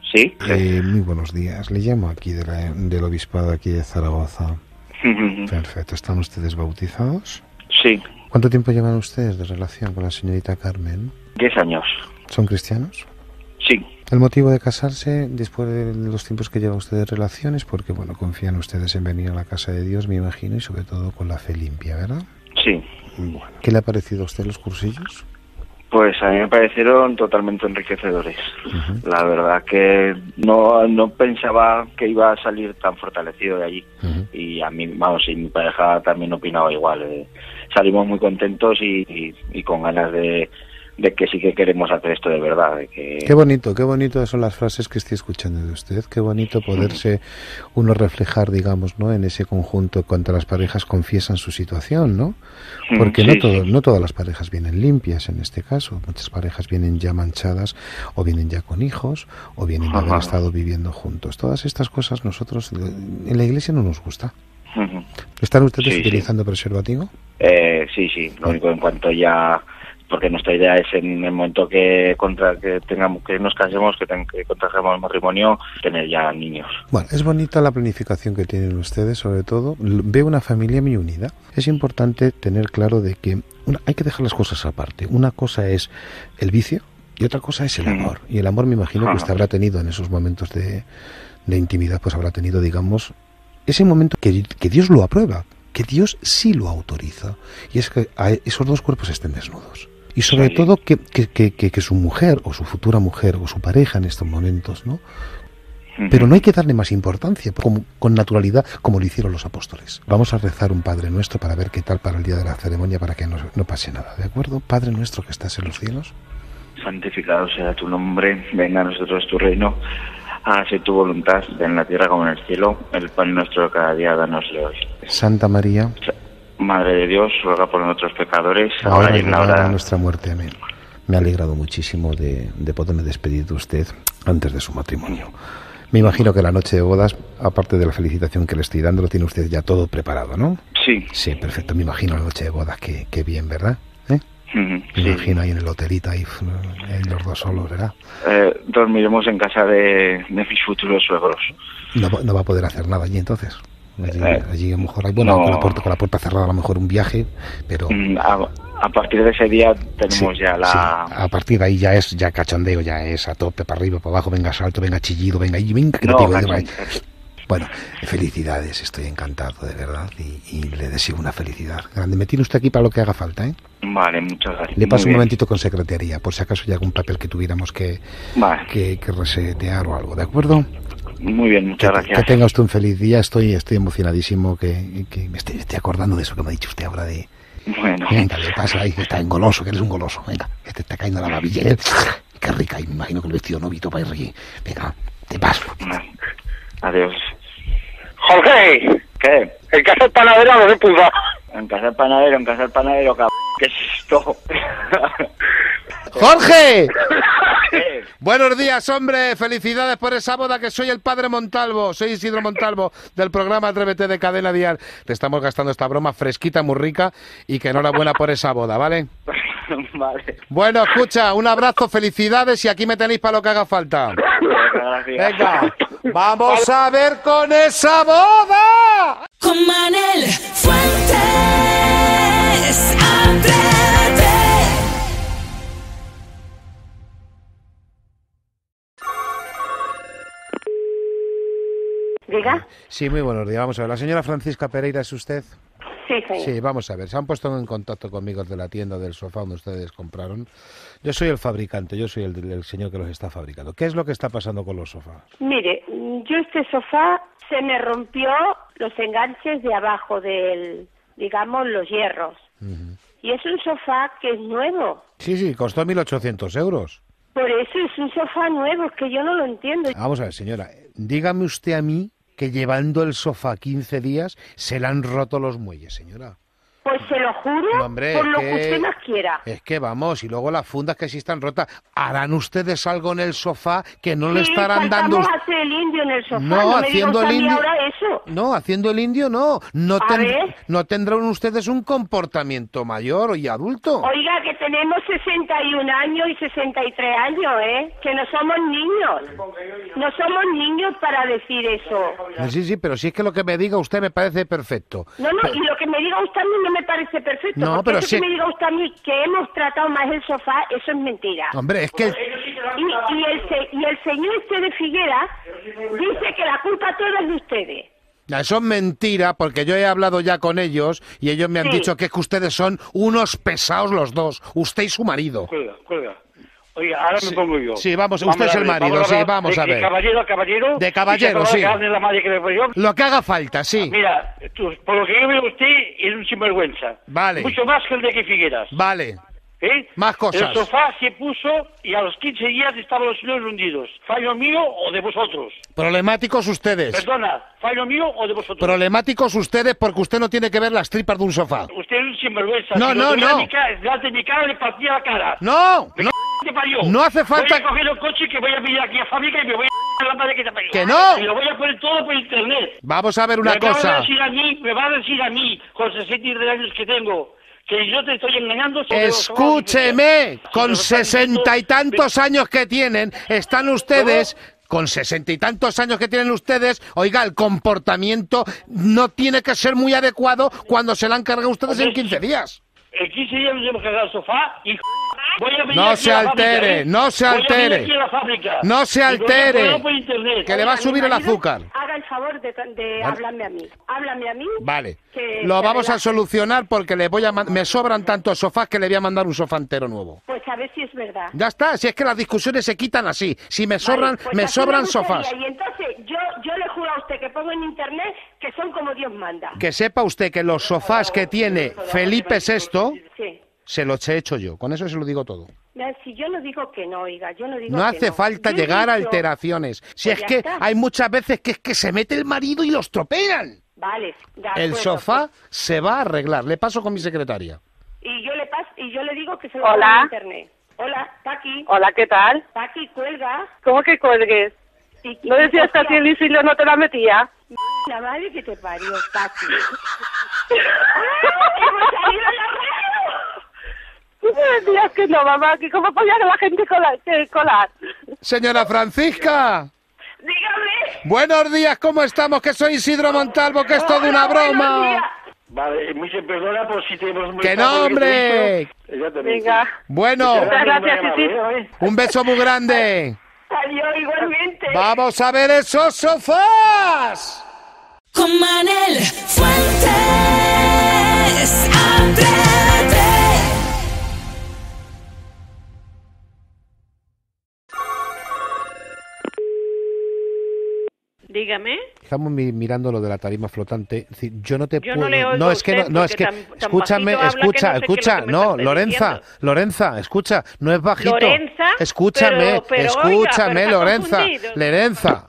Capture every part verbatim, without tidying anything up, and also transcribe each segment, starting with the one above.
Sí. Eh, muy buenos días. Le llamo aquí de la, del Obispado aquí de Zaragoza. Perfecto. ¿Están ustedes bautizados? Sí. ¿Cuánto tiempo llevan ustedes de relación con la señorita Carmen? Diez años. ¿Son cristianos? Sí. El motivo de casarse después de los tiempos que llevan ustedes de relaciones, porque bueno, confían ustedes en venir a la casa de Dios, me imagino, y sobre todo con la fe limpia, ¿verdad? Sí. Bueno. ¿Qué le ha parecido a usted los cursillos? Pues a mí me parecieron totalmente enriquecedores. Uh-huh. La verdad que no, no pensaba que iba a salir tan fortalecido de allí. Uh-huh. Y a mí, vamos, y mi pareja también opinaba igual. Eh, salimos muy contentos y, y, y con ganas de, de que sí que queremos hacer esto de verdad. De que... Qué bonito, qué bonito son las frases que estoy escuchando de usted. Qué bonito poderse uno reflejar, digamos, ¿no? En ese conjunto cuando las parejas confiesan su situación, ¿no? Porque sí, no, todo, sí. no todas las parejas vienen limpias en este caso. Muchas parejas vienen ya manchadas o vienen ya con hijos o vienen de haber estado viviendo juntos. Todas estas cosas nosotros en la iglesia no nos gusta. Uh-huh. ¿Están ustedes sí, utilizando sí. preservativo? Eh, sí, sí. Lo único en cuanto ya... Porque nuestra idea es en el momento que contra que tengamos que nos casemos, que, ten, que contrajemos el matrimonio, tener ya niños. Bueno, es bonita la planificación que tienen ustedes, sobre todo. Veo una familia muy unida. Es importante tener claro de que una, hay que dejar las cosas aparte. Una cosa es el vicio y otra cosa es el amor. Y el amor me imagino que usted habrá tenido en esos momentos de, de intimidad, pues habrá tenido, digamos, ese momento que, que Dios lo aprueba, que Dios sí lo autoriza. Y es que esos dos cuerpos estén desnudos. Y sobre sí. todo que, que, que, que su mujer o su futura mujer o su pareja en estos momentos, ¿no? Uh-huh. Pero no hay que darle más importancia, como, con naturalidad, como lo hicieron los apóstoles. Vamos a rezar un Padre Nuestro para ver qué tal para el día de la ceremonia, para que no, no pase nada, ¿de acuerdo? Padre Nuestro que estás en los cielos. Santificado sea tu nombre, venga a nosotros tu reino, hágase tu voluntad, en la tierra como en el cielo, el pan nuestro de cada día, danoslo hoy. Santa María, Madre de Dios, ruega por nosotros pecadores, ahora, ahora y en la hora de nuestra muerte. Amén. Me ha alegrado muchísimo de, de poderme despedir de usted antes de su matrimonio. Me imagino que la noche de bodas, aparte de la felicitación que le estoy dando, lo tiene usted ya todo preparado, ¿no? Sí. Sí, perfecto. Me imagino la noche de bodas, que, que bien, ¿verdad? ¿Eh? Uh-huh, Me sí. imagino ahí en el hotelito, ahí en los dos solos, ¿verdad? Eh, dormiremos en casa de, de mis futuros suegros. No, no va a poder hacer nada allí entonces. Allí, eh, allí a lo mejor hay, bueno, no, con, la puerta, con la puerta cerrada a lo mejor un viaje, pero... A, a partir de ese día tenemos sí, ya la... Sí. A partir de ahí ya es ya cachondeo, ya es a tope, para arriba, para abajo, venga salto, venga chillido, venga y venga que no, te digo, bueno, felicidades, estoy encantado, de verdad, y, y le deseo una felicidad grande. Me tiene usted aquí para lo que haga falta, ¿eh? Vale, muchas gracias. Le paso un momentito con secretaría, por si acaso hay algún papel que tuviéramos que, vale. que, que resetear o algo, ¿de acuerdo? Muy bien, muchas que, gracias. Que tenga usted un feliz día. Estoy estoy emocionadísimo, que, que me estoy, estoy acordando de eso que me ha dicho usted ahora de... Bueno. Venga, le pasa ahí, que está engoloso, que eres un goloso. Venga, que te está cayendo la babilla. Qué rica, y me imagino que el vestido novito para ir. Venga, te paso. Adiós. Jorge. ¿Qué? En casa del panadero no se puta. En casa del panadero, en casa del panadero, cabrón. ¿Qué es esto? ¡Jorge! ¿Qué? Buenos días, hombre. Felicidades por esa boda, que soy el padre Montalvo. Soy Isidro Montalvo, del programa Atrévete de Cadena Dial. Te estamos gastando esta broma fresquita, muy rica, y que enhorabuena por esa boda, ¿vale? Vale. Bueno, escucha, un abrazo, felicidades, y aquí me tenéis para lo que haga falta. Gracias. Venga, vamos a ver con esa boda. Con Manel Fuentes, Atrévete. ¿Diga? Sí, muy buenos días. Vamos a ver, ¿la señora Francisca Pereira es usted? Sí, sí. Sí, vamos a ver. Se han puesto en contacto conmigo de la tienda del sofá donde ustedes compraron. Yo soy el fabricante, yo soy el, el señor que los está fabricando. ¿Qué es lo que está pasando con los sofás? Mire, yo este sofá se me rompió los enganches de abajo del, digamos, los hierros. Uh-huh. Y es un sofá que es nuevo. Sí, sí, costó mil ochocientos euros. Por eso es un sofá nuevo, es que yo no lo entiendo. Vamos a ver, señora, dígame usted a mí que llevando el sofá quince días se le han roto los muelles, señora. Pues se lo juro, No, hombre, por es lo que- que usted más quiera. Es que vamos, y luego las fundas que sí están rotas. ¿Harán ustedes algo en el sofá que no le Sí, estarán dando? faltamos a hacer el indio en el sofá. No, No, me diga haciendo usted el a mí indio. ahora eso. No, haciendo el indio no. No, A ten- ver. no tendrán ustedes un comportamiento mayor y adulto. Oiga, que tenemos sesenta y un años y sesenta y tres años, ¿eh? Que no somos niños. No somos niños para decir eso. Sí, sí, pero si es que lo que me diga usted me parece perfecto. No, no, Pero- y lo que me diga usted a mí no me parece perfecto. No, porque pero eso sí- que me diga usted a mí que hemos tratado más el sofá, eso es mentira. Hombre, es que... Y, y, el, se- y el señor este de Figuera dice que la culpa toda es de ustedes. Eso es mentira, porque yo he hablado ya con ellos y ellos me han Sí. dicho que es que ustedes son unos pesados los dos, usted y su marido. Cuelga, cuelga. Oye, ahora me pongo yo. Sí, vamos, usted es a el ver, marido, a sí, hablar vamos de a que ver. caballero a caballero. De caballero, y se sí. acaba de carne la madre que le fue yo. Lo que haga falta, sí. Mira, tú, por lo que yo veo usted es un sinvergüenza. Vale. Mucho más que el de que Figueras. Vale, ¿Eh? Más cosas. El sofá se puso y a los quince días estaban los sillones hundidos. ¿Fallo mío o de vosotros? problemáticos ustedes. Perdona, ¿fallo mío o de vosotros? Problemáticos ustedes porque usted no tiene que ver las tripas de un sofá. Usted es un sinvergüenza. No, Si no, lo tuviera no. en mi cara, delante de mi cara le partía la cara. No, Me no, c- te parió. no hace falta- Voy a coger el coche que voy a venir aquí a fábrica y me voy a la madre que te parió. ¡Que no! Y lo voy a poner todo por internet. vamos a ver una me va cosa. a decir a mí, me va a decir a mí, con sesenta y tres años que tengo, que yo te estoy engañando sobre los trabajos que Escúcheme, tengo. con Si me lo están sesenta y diciendo, tantos años que tienen, están ustedes, con sesenta y tantos años que tienen ustedes, oiga, el comportamiento no tiene que ser muy adecuado cuando se la han cargado ustedes en quince días. En quince días nos hemos cargado el sofá y voy a venir No aquí se a la fábrica, altere, ¿eh? no se Voy a venir altere. aquí a la fábrica. No se Y voy a altere. ponerlo por internet. Que le va a Oiga, subir mi el marido, azúcar. Haga el favor de, de hablarme a mí. Háblame a mí. Vale, que lo se vamos a relaje. solucionar porque le voy a man- me sobran tantos sofás que le voy a mandar un sofá entero nuevo. Pues a ver si es verdad. Ya está, si es que las discusiones se quitan así. Si me sobran, Vale, pues me así sobran gustaría. sofás. Y entonces yo, yo le juro a usted que pongo en internet que son como Dios manda. Que sepa usted que los sofás que tiene Felipe sexto Sí. se los he hecho yo. Con eso se lo digo todo. Mira, si yo no digo que no, oiga, yo no digo No que hace no. falta Yo he llegar a dicho- alteraciones. Si Pues es ya que está. hay muchas veces que es que se mete el marido y los tropean. Vale, de El acuerdo, sofá pues, se va a arreglar. Le paso con mi secretaria. y yo le paso, y yo le digo que se lo Hola. ponga en internet. Hola, Paqui. Hola, ¿qué tal? Paqui, cuelga. ¿Cómo que cuelgues? Y- ¿No y decías que a ti el Isilio no te la metía? La madre que te parió, Paqui. ¡Ay, hemos salido en la radio! Tú me decías que no, mamá, que cómo podía la gente colar. Que colar. Señora Francisca. Dígame. Buenos días, ¿cómo estamos? Que soy Isidro Montalvo, que es toda una Hola, buenos broma. días. Vale, muchas perdona por si te hemos ¡Que no, hombre! Exactamente. Venga. Bueno, Muchas gracias, Muy Isis. amable, ¿eh? un beso muy grande. Adiós, igualmente. Vamos a ver esos sofás. Con Manel Fuentes, Atrévete. Dígame. Estamos mi- mirando lo de la tarima flotante. Es decir, yo no te Yo puedo. no le oigo a es que no, usted no es porque que. tan- tan escúchame, bajito habla que escucha, no sé qué es lo escucha. que me No, está usted Lorenza, diciendo. Lorenza, escucha. No es bajito. Lorenza, Escúchame, pero- pero, oiga, escúchame, pero está Lorenza. confundido. Lorenza.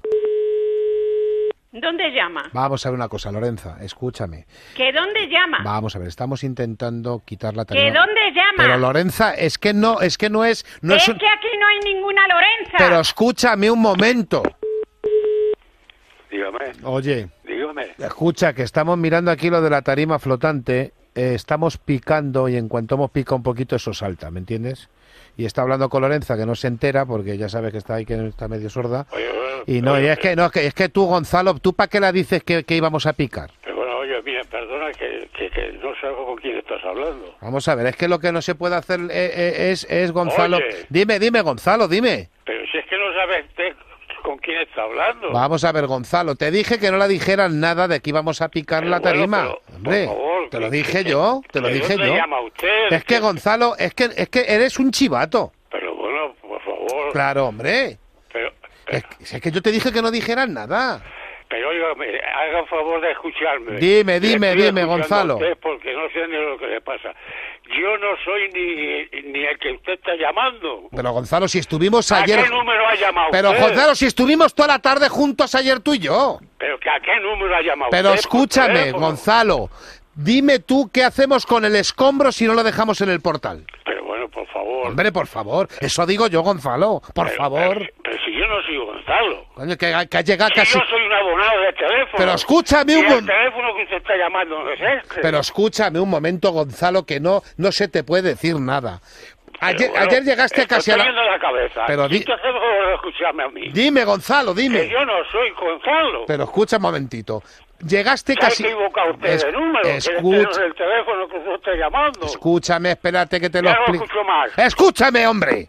¿Dónde llama? Vamos a ver una cosa, Lorenza, escúchame. ¿Que dónde llama? Vamos a ver, estamos intentando quitar la ¿Que tarima. dónde llama? Pero Lorenza, es que no, es que no es, no es es un- que aquí no hay ninguna Lorenza. Pero escúchame un momento. Dígame, Oye, dígame. escucha, que estamos mirando aquí lo de la tarima flotante, eh, estamos picando y en cuanto hemos picado un poquito eso salta, ¿me entiendes? Y está hablando con Lorenza que no se entera porque ya sabes que está ahí, que está medio sorda. Oye, bueno, Y no, y es que no, que es que tú, Gonzalo, ¿tú para qué la dices que, que íbamos a picar? pero bueno, oye, mira, perdona que, que, que no sé con quién estás hablando. Vamos a ver, es que lo que no se puede hacer eh, eh, es, es, Gonzalo... Oye. Dime, dime, Gonzalo, dime. Pero si es que no sabes usted con quién está hablando. Vamos a ver, Gonzalo, te dije que no la dijeras nada de que íbamos a picar Pero la bueno, tarima. pero, por Hombre, favor, te lo que- dije que- yo, te lo ¿de dije dónde yo. llama usted? Es que, Gonzalo, es que, es que eres un chivato. Pero bueno, por favor. Claro, hombre. Pero, pero, Es que, es que yo te dije que no dijeras nada. pero oiga, haga el favor de escucharme. Dime, Le dime, estoy dime, escuchando Gonzalo. a usted porque no sé ni lo que le pasa. Yo no soy ni, ni el que usted está llamando. Pero, Gonzalo, si estuvimos ¿A ayer... qué número ha llamado Pero, usted? Gonzalo, si estuvimos toda la tarde juntos ayer tú y yo. ¿Pero que a qué número ha llamado Pero usted por escúchame, teléfono? Gonzalo, Dime tú qué hacemos con el escombro si no lo dejamos en el portal. Pero bueno, por favor. Hombre, por favor. Eso digo yo, Gonzalo. Por Pero, favor. Pero, pero si yo no soy Gonzalo. Coño, que, que ha llegado Si casi... yo soy un abonado de teléfono. Pero escúchame un y el momento. teléfono que usted está llamando no es este. Pero escúchame un momento, Gonzalo, que no, no se te puede decir nada. Ayer, Pero bueno, ayer llegaste estoy casi a la... poniendo la cabeza. Pero di- Si usted hace el favor de escucharme a mí. Dime, Gonzalo, Que dime. yo no soy Gonzalo. Pero escucha un momentito. Llegaste Se casi... ha equivocado usted Es- de número. que este no escucha- es el teléfono que usted está llamando. Escúchame, espérate que te lo Ya no explico. escucho más. Escúchame, hombre.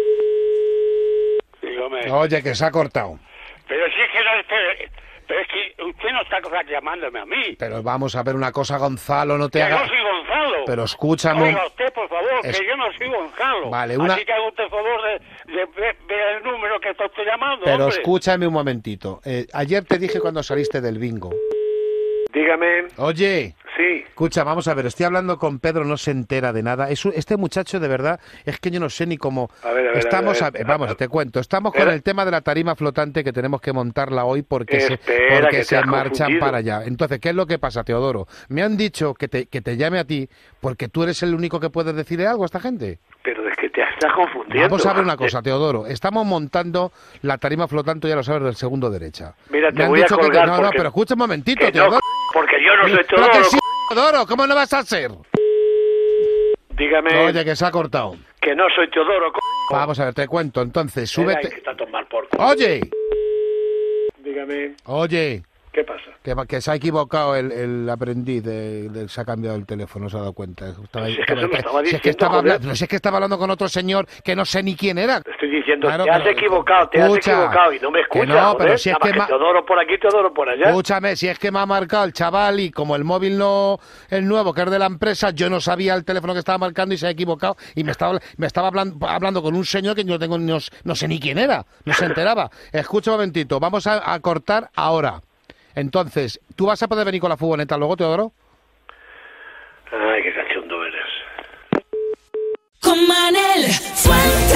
Dígame. Oye, que se ha cortado. Pero si es que no este- pero es que usted no está llamándome a mí. Pero vamos a ver una cosa, Gonzalo, no te Que hagas... no soy Gonzalo. Pero escúchame un- Oiga usted, por favor, Es- que yo no soy Gonzalo. Vale, una- Así que haga usted el favor de, de ver, ver el número que está usted llamando, Pero hombre. escúchame un momentito. Eh, ayer te dije cuando saliste del bingo. Dígame. Oye, Sí. escucha, vamos a ver, estoy hablando con Pedro, no se entera de nada. Es un- este muchacho, de verdad, es que yo no sé ni cómo... A ver, a ver, Estamos, a a- ver. vamos, te cuento, estamos con Espera. el tema de la tarima flotante que tenemos que montarla hoy porque se, Espera, porque que te se has marchan confundido. para allá. Entonces, ¿qué es lo que pasa, Teodoro? Me han dicho que te, que te llame a ti porque tú eres el único que puede decirle algo a esta gente. Pero es que te estás confundiendo. Vamos a ver una cosa, Teodoro. Estamos montando la tarima flotante, ya lo sabes, del segundo derecha. Mira, te Me han voy a dicho que te- colgar No, no, porque- pero escucha un momentito, Que no, Teodoro. porque yo no soy Pero todo. que sí, Teodoro, ¿cómo no vas a ser? Dígame Oye, que se ha cortado. que no soy Teodoro. c***. Vamos a ver, te cuento. Entonces, Mira, súbete. que está a tomar por c***. Oye, Dígame, oye, ¿qué pasa? que, que se ha equivocado el, el aprendiz, de, de- se ha cambiado el teléfono, se ha dado cuenta. Estaba, Si es que eso me estaba si es que diciendo, estaba joder. hablando, no, si es que estaba hablando con otro señor que no sé ni quién era. Te estoy diciendo, Claro, te has pero- equivocado, te escucha, has equivocado y no me que escuchas, no, joder. pero si es Nada que más ma- Teodoro por aquí, Teodoro por allá. Escúchame, si es que me ha marcado el chaval y como el móvil no, el nuevo, que es de la empresa, yo no sabía el teléfono que estaba marcando y se ha equivocado y me estaba, me estaba hablando, hablando con un señor que yo no tengo, no, no sé ni quién era, no se enteraba. Escucha un momentito, vamos a, a cortar ahora. Entonces, ¿tú vas a poder venir con la furgoneta luego, Teodoro? Ay, qué cachondo eres. Con Manel Fuentes,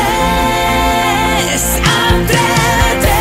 Atrévete.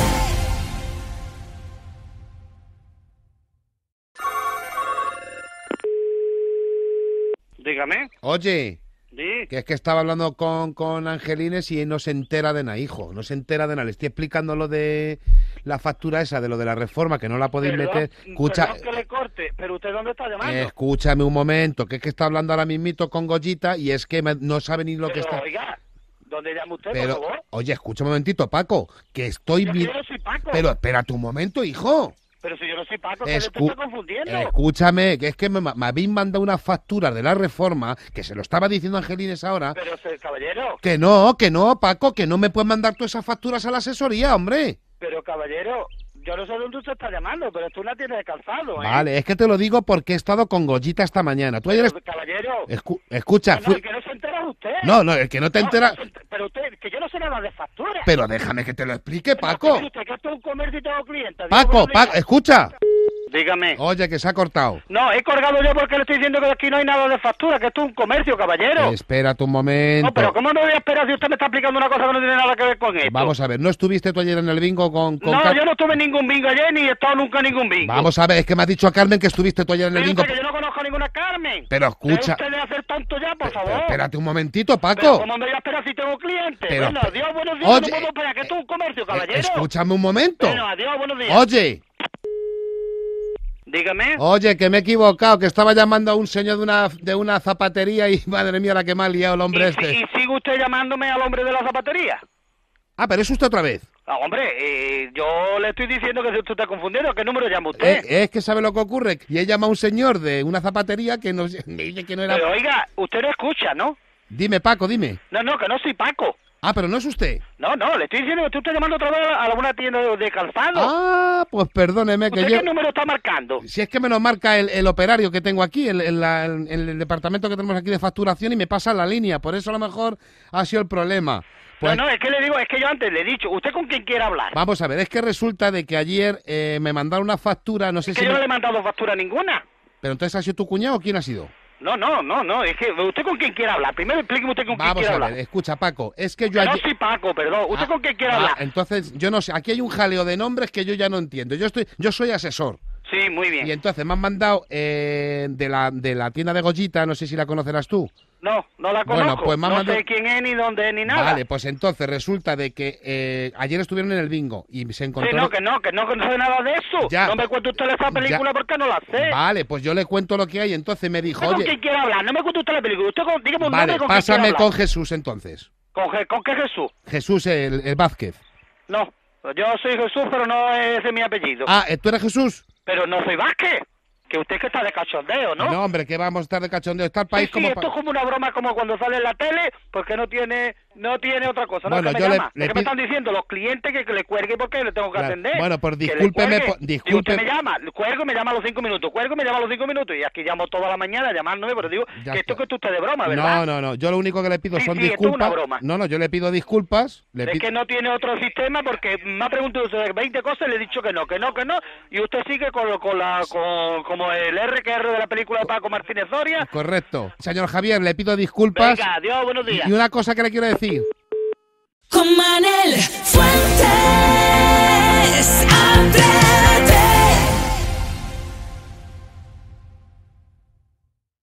Dígame. Oye, Sí. que es que estaba hablando con, con Angelines y no se entera de nada, hijo, no se entera de nada. Le estoy explicando lo de la factura esa, de lo de la reforma, que no la podéis Perdón, meter. Escucha, perdón que le corte, pero ¿usted dónde está llamando? escúchame un momento, que es que está hablando ahora mismito con Goyita y es que me- no sabe ni lo que Pero, está... oiga, ¿dónde llama usted, Pero, por favor? oye, escucha un momentito, Paco, que estoy... Es que vi- yo no soy Paco. Pero espérate un momento, hijo. Pero si yo no soy Paco, que Escu- te está confundiendo. Escúchame, que es que me, me habéis mandado unas facturas de la reforma, que se lo estaba diciendo Angelines ahora, Pero, se- caballero, que no, que no, Paco, que no me puedes mandar todas esas facturas a la asesoría, hombre. pero caballero, yo no sé dónde usted está llamando, pero esto es una tienda de calzado, ¿eh? Vale, es que te lo digo porque he estado con Goyita esta mañana. Tú ayer... Pero, caballero, Escu- escucha, no, no, fui- el que no se entera es usted. No, no, el que no te No, entera... no se ent- pero usted, que yo no sé nada de factura. Pero déjame que te lo explique, Pero Paco. explique usted que esto es un comercio y tengo clientes. Paco, Digo, buenos Paco, días. escucha. Dígame. Oye, que se ha cortado. No, he colgado yo porque le estoy diciendo que aquí no hay nada de factura, que esto es un comercio, caballero. Espérate un momento. No, pero ¿cómo me voy a esperar si usted me está explicando una cosa que no tiene nada que ver con esto? Vamos a ver, ¿no estuviste tú ayer en el bingo con... con No, Car- yo no tuve ningún bingo ayer ni he estado nunca en ningún bingo. Vamos a ver, es que me ha dicho Carmen que estuviste tú ayer en el Pero bingo. que yo no conozco a ninguna Carmen. Pero escucha... ¿Usted de hacer tonto ya, por Pero favor? espérate un momentito, Pero Paco. ¿cómo me voy a esperar si tengo clientes? Pero- bueno, adiós, buenos días, Oye, no puedo esperar, que esto es un comercio, Eh, caballero. Escúchame un momento. Bueno, adiós, buenos días. Oye, Dígame. oye, que me he equivocado, que estaba llamando a un señor de una, de una zapatería y madre mía la que me ha liado el hombre ¿Y, este. si- y sigue usted llamándome al hombre de la zapatería? Ah, pero es usted otra vez. Ah, hombre, eh, yo le estoy diciendo que usted está confundiendo. ¿Qué número llama usted? Eh, es que sabe lo que ocurre, y he llamado a un señor de una zapatería que nos me dice que no era... Pero oiga, usted no escucha, ¿no? Dime, Paco, dime. No, no, que no soy Paco. Ah, pero no es usted. No, no, le estoy diciendo que usted está llamando otra vez a alguna tienda de, de calzado. Ah, pues perdóneme que ¿Usted yo... qué número está marcando? Si es que me lo marca el, el operario que tengo aquí, el, el, la- el- el departamento que tenemos aquí de facturación y me pasa la línea, por eso a lo mejor ha sido el problema. Pues, No, no, es que le digo, es que yo antes le he dicho, ¿usted con quién quiere hablar? Vamos a ver, es que resulta de que ayer eh, me mandaron una factura, no sé Es si... que yo me- no le he mandado factura ninguna. Pero entonces, ¿ha sido tu cuñado o quién ha sido? No, no, no, no, es que ¿usted con quién quiere hablar? Primero explíqueme usted con quién Vamos quiere a hablar. ver, escucha, Paco, es que yo Que no ayer... soy Paco, perdón. ¿Usted Ah, con quién quiere ah, hablar? Entonces, yo no sé, aquí hay un jaleo de nombres que yo ya no entiendo. Yo estoy, yo soy asesor. Sí, muy bien. Y entonces me han mandado eh, de, la, de la tienda de Goyita, no sé si la conocerás tú. No, no la conozco. Bueno, pues me han no mandado... sé quién es, ni dónde es, ni nada. Vale, pues entonces resulta de que eh, ayer estuvieron en el bingo y se encontró... Sí, no, que no, que no, que no sé nada de eso. Ya. No me cuente usted esa película Ya. porque no la sé. Vale, pues yo le cuento lo que hay, entonces me dijo, ¿Usted con oye... quién quiere hablar? No me cuente usted la película. Usted con, dígame un Vale, nombre con quién pásame quiere con hablar. Jesús entonces. ¿Con, Je- ¿Con qué Jesús? Jesús el, el Vázquez. No, yo soy Jesús, pero no es ese mi apellido. Ah, ¿tú eres Jesús? Pero no soy Vázquez. Que usted que está de cachondeo, ¿no? No, hombre, que vamos a estar de cachondeo. Está el país Sí, sí, como... esto pa- es como una broma como cuando sale en la tele, porque no tiene no tiene otra cosa. No, Bueno, es que yo me le- llama. le Es que me pido- están diciendo los clientes que, que le cuelgue porque le tengo que Claro. atender. Bueno, pues Que le discúlpeme, cuelgue. po- Y disculpe- usted me llama, cuelgo y me llama a los cinco minutos, cuelgo y me llama a los cinco minutos, y aquí llamo toda la mañana llamándome, pero digo Ya que esto está. que usted de broma, ¿verdad? No, no, no. Yo lo único que le pido Sí, son sí, esto es una disculpas. broma. No, no, yo le pido disculpas. Le Es pido... que no tiene otro sistema porque me ha preguntado usted veinte cosas y le he dicho que no, que no, que no, y usted sigue con, lo- con la con, como el R que R de la película de Paco Martínez Soria. Correcto. Señor Javier, le pido disculpas. Venga, adiós, buenos días. Y una cosa que le quiero decir. Con Manel Fuentes, Atrévete.